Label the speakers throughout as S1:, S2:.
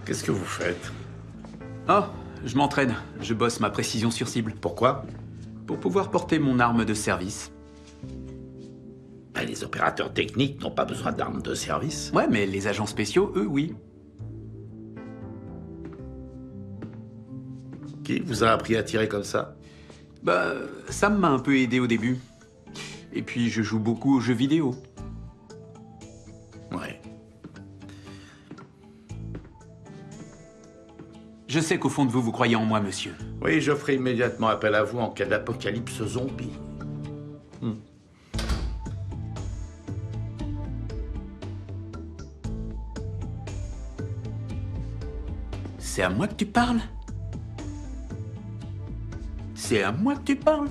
S1: Qu'est-ce que vous faites?
S2: Oh, je m'entraîne. Je bosse ma précision sur cible.
S1: Pourquoi?
S2: Pour pouvoir porter mon arme de service.
S1: Ben, les opérateurs techniques n'ont pas besoin d'armes de service.
S2: Ouais, mais les agents spéciaux, eux, oui.
S1: Qui vous a appris à tirer comme ça?
S2: Bah, Sam m'a un peu aidé au début. Et puis, je joue beaucoup aux jeux vidéo.
S1: Ouais.
S2: Je sais qu'au fond de vous, vous croyez en moi, monsieur.
S1: Oui, je ferai immédiatement appel à vous en cas d'apocalypse zombie.
S2: C'est à moi que tu parles? C'est à moi que tu parles?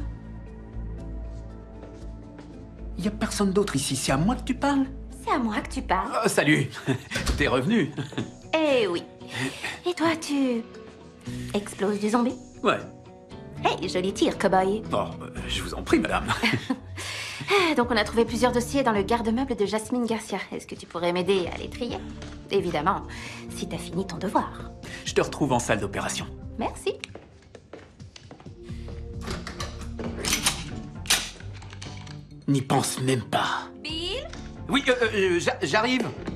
S2: Y a personne d'autre ici, c'est à moi que tu parles?
S3: C'est à moi que tu parles.
S2: Oh, salut. T'es revenu?
S3: Eh oui. Et toi, tu... exploses du zombie?
S2: Ouais.
S3: Hey, joli tir, cow-boy.
S2: Oh, je vous en prie, madame.
S3: Donc on a trouvé plusieurs dossiers dans le garde-meuble de Jasmine Garcia. Est-ce que tu pourrais m'aider à les trier? Évidemment, si t'as fini ton devoir.
S2: Je te retrouve en salle d'opération.
S3: Merci.
S2: N'y pense même pas.
S3: Bill?
S2: Oui, j'arrive.